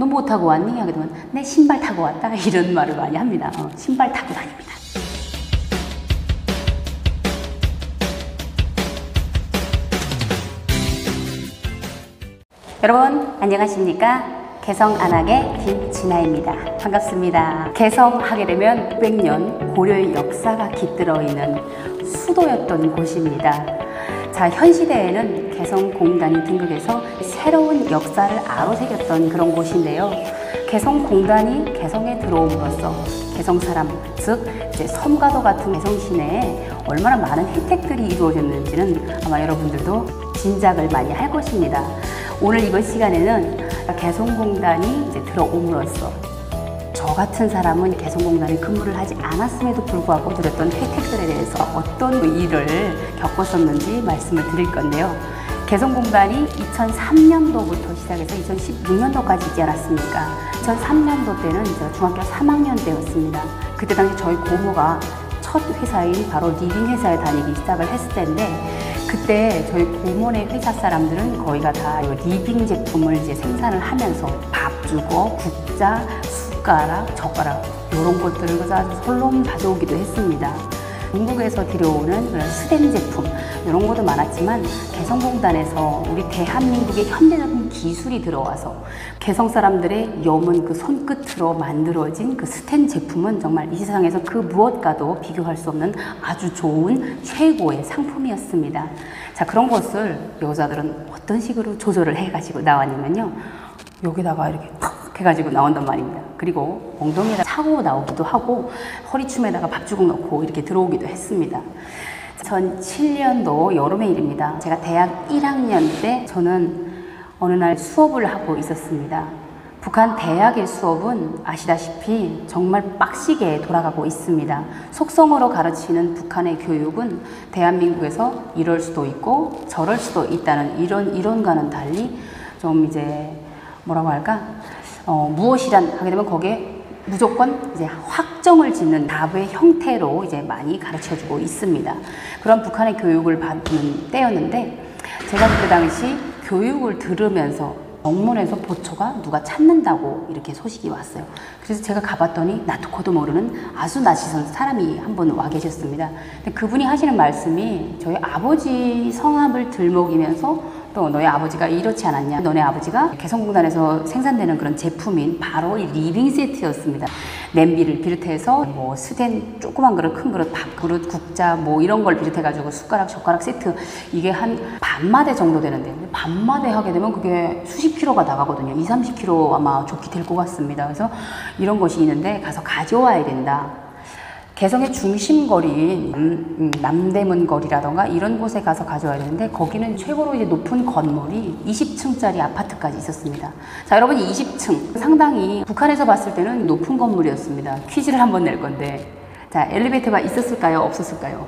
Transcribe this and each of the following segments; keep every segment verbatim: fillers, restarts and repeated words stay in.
너 뭐 타고 왔니? 하게 되면 내 신발 타고 왔다 이런 말을 많이 합니다. 어, 신발 타고 다닙니다. 여러분 안녕하십니까? 개성안학의 김진아입니다. 반갑습니다. 개성하게 되면 오백 년 고려의 역사가 깃들어 있는 수도였던 곳입니다. 자, 현 시대에는 개성공단이 등극해서 새로운 역사를 아로새겼던 그런 곳인데요. 개성공단이 개성에 들어옴으로써 개성 사람, 즉 이제 섬가도 같은 개성 시내에 얼마나 많은 혜택들이 이루어졌는지는 아마 여러분들도 짐작을 많이 할 것입니다. 오늘 이번 시간에는 개성공단이 이제 들어옴으로써 저 같은 사람은 개성공단에 근무를 하지 않았음에도 불구하고 누렸던 혜택들에 대해서 어떤 일을 겪었었는지 말씀을 드릴 건데요. 개성공단이 이천삼 년도부터 시작해서 이천십육 년도까지 있지 않았습니까? 이천삼 년도 때는 제가 중학교 삼 학년 때였습니다. 그때 당시 저희 고모가 첫 회사인 바로 리빙 회사에 다니기 시작을 했을 때인데, 그때 저희 고모네 회사 사람들은 거의가 다 리빙 제품을 이제 생산을 하면서 밥 주고 국자, 숟가락, 젓가락 이런 것들을 그저 아주 솔로 가져오기도 했습니다. 중국에서 들여오는 그런 스텐 제품 이런 것도 많았지만 개성공단에서 우리 대한민국의 현대적인 기술이 들어와서 개성 사람들의 염은 그 손끝으로 만들어진 그 스텐 제품은 정말 이 세상에서 그 무엇과도 비교할 수 없는 아주 좋은 최고의 상품이었습니다. 자, 그런 것을 여자들은 어떤 식으로 조절을 해가지고 나왔냐면요, 여기다가 이렇게 탁 해가지고 나온단 말입니다. 그리고 엉덩이에다 차고 나오기도 하고 허리춤에다가 밥주걱 넣고 이렇게 들어오기도 했습니다. 이천칠 년도 여름의 일입니다. 제가 대학 일 학년 때 저는 어느 날 수업을 하고 있었습니다. 북한 대학의 수업은 아시다시피 정말 빡시게 돌아가고 있습니다. 속성어로 가르치는 북한의 교육은 대한민국에서 이럴 수도 있고 저럴 수도 있다는 이런 이론과는 달리 좀 이제 뭐라고 할까? 어, 무엇이란 하게 되면 거기에 무조건 이제 확정을 짓는 답의 형태로 이제 많이 가르쳐 주고 있습니다. 그런 북한의 교육을 받는 때였는데, 제가 그때 당시 교육을 들으면서 정문에서 보초가 누가 찾는다고 이렇게 소식이 왔어요. 그래서 제가 가봤더니 나도 코도 모르는 아주 낯선 사람이 한 분 와 계셨습니다. 근데 그분이 하시는 말씀이 저희 아버지 성함을 들먹이면서 또 너희 아버지가 이렇지 않았냐, 너네 아버지가 개성공단에서 생산되는 그런 제품인 바로 이 리빙 세트였습니다. 냄비를 비롯해서 뭐 스텐 조그만 그릇, 큰 그릇, 밥그릇, 국자 뭐 이런 걸 비롯해 가지고 숟가락, 젓가락 세트, 이게 한 반마대 정도 되는데 반마대 하게 되면 그게 수십 킬로가 나가거든요. 이삼십 킬로 아마 좋게 될 것 같습니다. 그래서 이런 것이 있는데 가서 가져와야 된다. 개성의 중심거리인 음, 남대문 거리라던가 이런 곳에 가서 가져와야 되는데, 거기는 최고로 이제 높은 건물이 이십 층짜리 아파트까지 있었습니다. 자, 여러분, 이십 층 상당히 북한에서 봤을 때는 높은 건물이었습니다. 퀴즈를 한번 낼 건데, 자, 엘리베이터가 있었을까요? 없었을까요?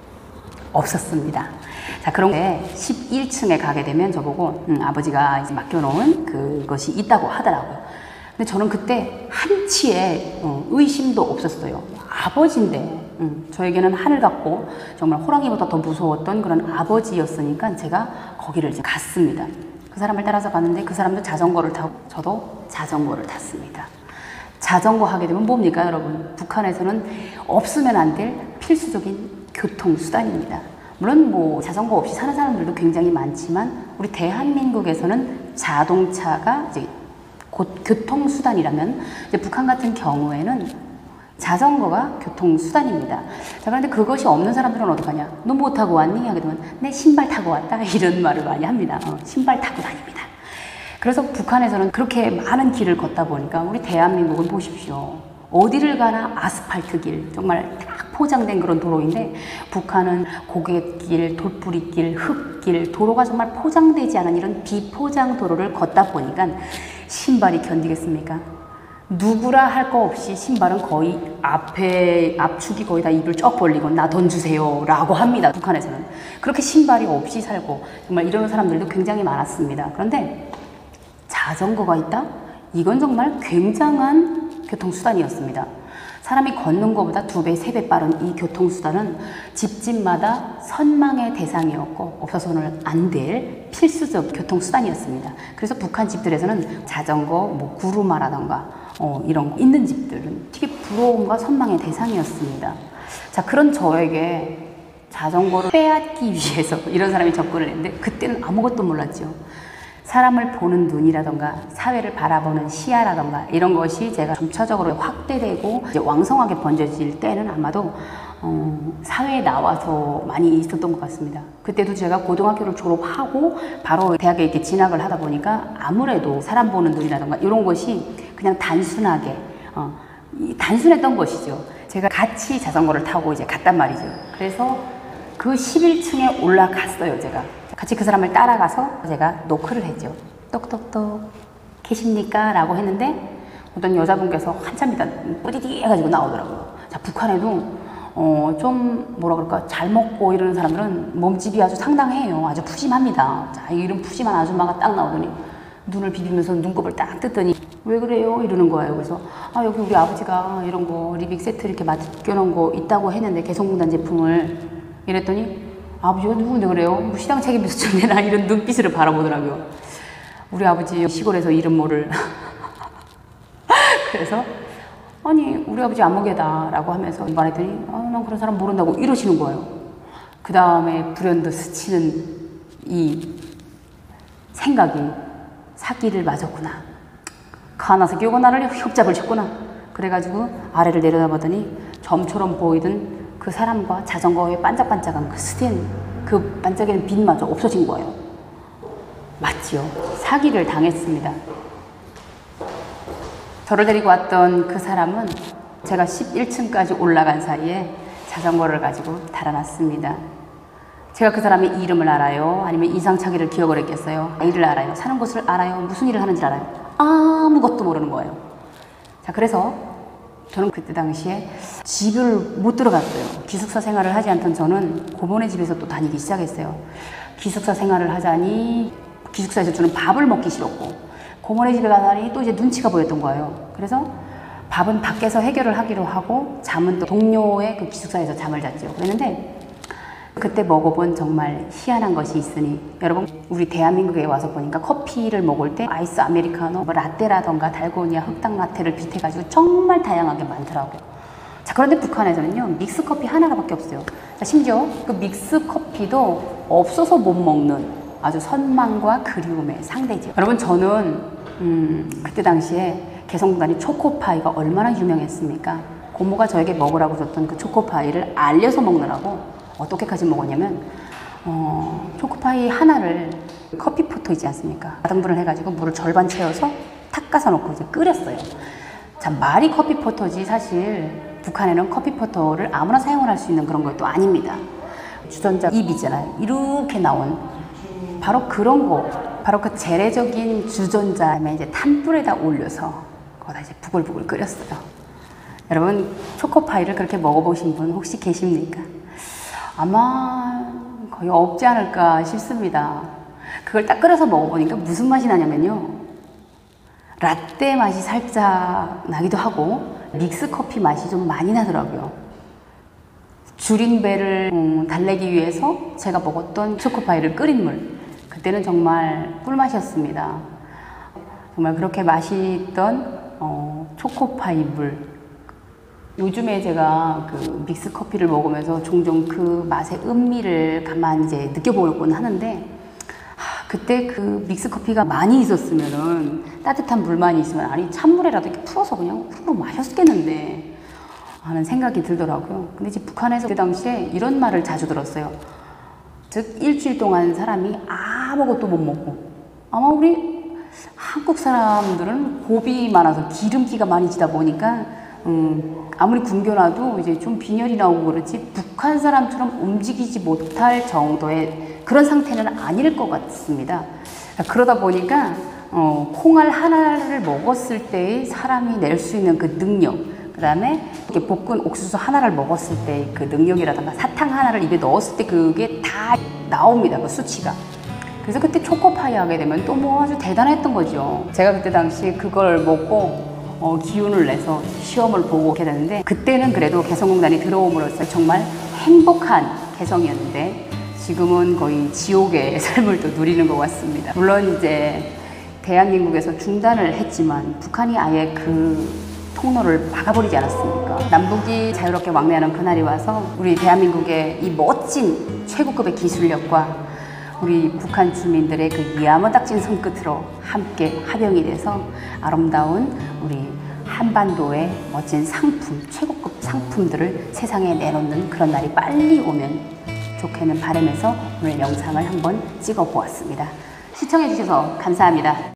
없었습니다. 자, 그런데 십일 층에 가게 되면 저보고 음, 아버지가 이제 맡겨놓은 그것이 있다고 하더라고요. 근데 저는 그때 한치의 어, 의심도 없었어요. 아버지인데 음, 저에게는 하늘 같고 정말 호랑이보다 더 무서웠던 그런 아버지였으니까 제가 거기를 이제 갔습니다. 그 사람을 따라서 갔는데 그 사람도 자전거를 타고 저도 자전거를 탔습니다. 자전거 하게 되면 뭡니까, 여러분? 북한에서는 없으면 안 될 필수적인 교통수단입니다. 물론 뭐 자전거 없이 사는 사람들도 굉장히 많지만 우리 대한민국에서는 자동차가 이제 곧 교통수단이라면, 이제 북한 같은 경우에는 자전거가 교통수단입니다. 자, 그런데 그것이 없는 사람들은 어떡하냐? 너 뭐 타고 왔니? 하게 되면 내 신발 타고 왔다 이런 말을 많이 합니다. 어, 신발 타고 다닙니다. 그래서 북한에서는 그렇게 많은 길을 걷다 보니까 우리 대한민국은 보십시오. 어디를 가나 아스팔트 길, 정말 딱 포장된 그런 도로인데, 북한은 고갯길, 돌뿌리길, 흙길, 도로가 정말 포장되지 않은 이런 비포장 도로를 걷다 보니까 신발이 견디겠습니까? 누구라 할 거 없이 신발은 거의 앞에, 앞축이 거의 다 입을 쩍 벌리고 나 돈 주세요 라고 합니다. 북한에서는. 그렇게 신발이 없이 살고 정말 이런 사람들도 굉장히 많았습니다. 그런데 자전거가 있다? 이건 정말 굉장한 교통수단이었습니다. 사람이 걷는 것보다 두 배, 세 배 빠른 이 교통수단은 집집마다 선망의 대상이었고 없어서는 안 될 필수적 교통수단이었습니다. 그래서 북한 집들에서는 자전거, 뭐 구루마라던가 어, 이런 거 있는 집들은 되게 부러움과 선망의 대상이었습니다. 자, 그런 저에게 자전거를 빼앗기 위해서 이런 사람이 접근을 했는데 그때는 아무것도 몰랐죠. 사람을 보는 눈이라던가 사회를 바라보는 시야라던가 이런 것이 제가 점차적으로 확대되고 이제 왕성하게 번져질 때는 아마도 어, 사회에 나와서 많이 있었던 것 같습니다. 그때도 제가 고등학교를 졸업하고 바로 대학에 이렇게 진학을 하다 보니까 아무래도 사람 보는 눈이라던가 이런 것이 그냥 단순하게 어, 단순했던 것이죠. 제가 같이 자전거를 타고 이제 갔단 말이죠. 그래서 그 십일 층에 올라갔어요. 제가 같이 그 사람을 따라가서 제가 노크를 했죠. 똑똑똑 계십니까? 라고 했는데 어떤 여자분께서 한참 있다 뿌디디 해가지고 나오더라고요. 자, 북한에도 어, 좀 뭐라 그럴까 잘 먹고 이러는 사람들은 몸집이 아주 상당해요. 아주 푸짐합니다. 자, 이런 푸짐한 아줌마가 딱 나오더니 눈을 비비면서 눈곱을 딱 뜯더니 왜 그래요? 이러는 거예요. 그래서 아, 여기 우리 아버지가 이런 거 리빅 세트 이렇게 맡겨놓은 거 있다고 했는데 개성공단 제품을 이랬더니 아버지가 누군데 그래요? 뭐 시장 책임져서 좀 내라 이런 눈빛으로 바라보더라고요. 우리 아버지 시골에서 이름 모를 그래서 아니 우리 아버지 안목에다 라고 하면서 말했더니 아, 난 그런 사람 모른다고 이러시는 거예요. 그 다음에 불현듯 스치는 이 생각이 사기를 맞았구나. 가나 새끼가 나를 혓잡을 쳤구나. 그래가지고 아래를 내려다보더니 점처럼 보이던 그 사람과 자전거에 반짝반짝한 그 스텐, 그 반짝이는 빛마저 없어진 거예요. 맞지요? 사기를 당했습니다. 저를 데리고 왔던 그 사람은 제가 십일 층까지 올라간 사이에 자전거를 가지고 달아났습니다. 제가 그 사람의 이름을 알아요? 아니면 이상차기를 기억을 했겠어요? 일을 알아요? 사는 곳을 알아요? 무슨 일을 하는지 알아요? 아무것도 모르는 거예요. 자, 그래서 저는 그때 당시에 집을 못 들어갔어요. 기숙사 생활을 하지 않던 저는 고모네 집에서 또 다니기 시작했어요. 기숙사 생활을 하자니 기숙사에서 주는 밥을 먹기 싫었고 고모네 집에 가다니 또 이제 눈치가 보였던 거예요. 그래서 밥은 밖에서 해결을 하기로 하고 잠은 또 동료의 그 기숙사에서 잠을 잤죠. 그랬는데 그때 먹어본 정말 희한한 것이 있으니 여러분 우리 대한민국에 와서 보니까 커피를 먹을 때 아이스 아메리카노, 뭐 라떼라던가 달고니아, 흑당 라떼를 비롯해가지고 정말 다양하게 많더라고요. 자, 그런데 북한에서는요 믹스 커피 하나밖에 없어요. 자, 심지어 그 믹스 커피도 없어서 못 먹는 아주 선망과 그리움의 상대죠. 여러분 저는 음, 그때 당시에 개성공단이 초코파이가 얼마나 유명했습니까? 고모가 저에게 먹으라고 줬던 그 초코파이를 알려서 먹느라고 어떻게까지 먹었냐면 어, 초코파이 하나를 커피포토 있지 않습니까? 가등분을 해가지고 물을 절반 채워서 탁 까서 넣고 이제 끓였어요. 자, 말이 커피포토지 사실 북한에는 커피포토를 아무나 사용을 할 수 있는 그런 것도 아닙니다. 주전자 입 있잖아요. 이렇게 나온 바로 그런 거, 바로 그 재래적인 주전자에 이제 탄불에다 올려서 거기다 이제 부글부글 끓였어요. 여러분 초코파이를 그렇게 먹어보신 분 혹시 계십니까? 아마 거의 없지 않을까 싶습니다. 그걸 딱 끓여서 먹어보니까 무슨 맛이 나냐면요 라떼 맛이 살짝 나기도 하고 믹스 커피 맛이 좀 많이 나더라고요. 줄인 배를 음, 달래기 위해서 제가 먹었던 초코파이를 끓인 물, 그때는 정말 꿀맛이었습니다. 정말 그렇게 맛있던 어, 초코파이 물. 요즘에 제가 그 믹스 커피를 먹으면서 종종 그 맛의 음미를 가만 이제 느껴보곤 하는데 하, 그때 그 믹스 커피가 많이 있었으면은 따뜻한 물만 있으면 아니 찬물에라도 이렇게 풀어서 그냥 후루룩 마셨겠는데 하는 생각이 들더라고요. 근데 이제 북한에서 그 당시에 이런 말을 자주 들었어요. 즉 일주일 동안 사람이 아무것도 못 먹고 아마 우리 한국 사람들은 곱이 많아서 기름기가 많이 지다 보니까 음, 아무리 굶겨놔도 이제 좀 빈혈이 나오고 그렇지 북한 사람처럼 움직이지 못할 정도의 그런 상태는 아닐 것 같습니다. 그러다 보니까 어, 콩알 하나를 먹었을 때의 사람이 낼 수 있는 그 능력, 그 다음에 이렇게 볶은 옥수수 하나를 먹었을 때 그 능력이라든가 사탕 하나를 입에 넣었을 때 그게 다 나옵니다. 그 수치가. 그래서 그때 초코파이 하게 되면 또 뭐 아주 대단했던 거죠. 제가 그때 당시 그걸 먹고 어, 기운을 내서 시험을 보고 오게 되는데 그때는 그래도 개성공단이 들어옴으로써 정말 행복한 개성이었는데 지금은 거의 지옥의 삶을 또 누리는 것 같습니다. 물론 이제 대한민국에서 중단을 했지만 북한이 아예 그 통로를 막아버리지 않았습니까? 남북이 자유롭게 왕래하는 그날이 와서 우리 대한민국의 이 멋진 최고급의 기술력과 우리 북한 주민들의 그 야무닥진 손끝으로 함께 합영이 돼서 아름다운 우리 한반도의 멋진 상품, 최고급 상품들을 세상에 내놓는 그런 날이 빨리 오면 좋겠는 바람에서 오늘 영상을 한번 찍어 보았습니다. 시청해 주셔서 감사합니다.